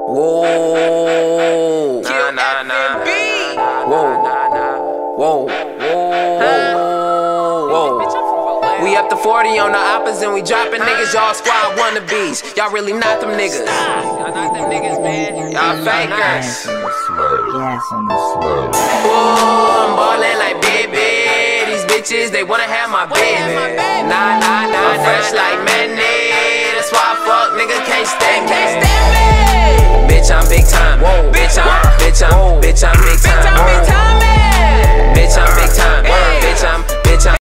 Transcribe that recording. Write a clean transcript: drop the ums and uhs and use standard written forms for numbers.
Whoa. Nah, nah, nah. Whoa. Whoa. Whoa. We up to 40 on the oppas and we dropping niggas. Y'all squad wannabes. Y'all really not them niggas. Y'all not them niggas, man. Y'all fakers. Ooh, I'm ballin' like baby. These bitches, they wanna have my baby. Nah, nah, nah, nah. Fresh like mayonnaise. That's why I fuck niggas.